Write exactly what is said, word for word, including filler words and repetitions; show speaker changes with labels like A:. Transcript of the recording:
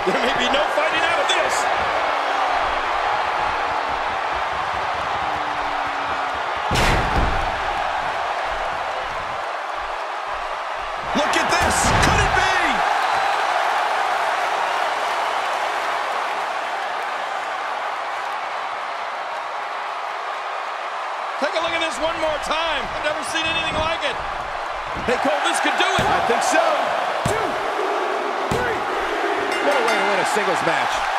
A: There may be no fighting out of this. Look at this. Could it be? Take a look at this one more time. I've never seen anything like it. Hey, Cole, this could do it.
B: I think so. Two, three. What a way to win a singles match.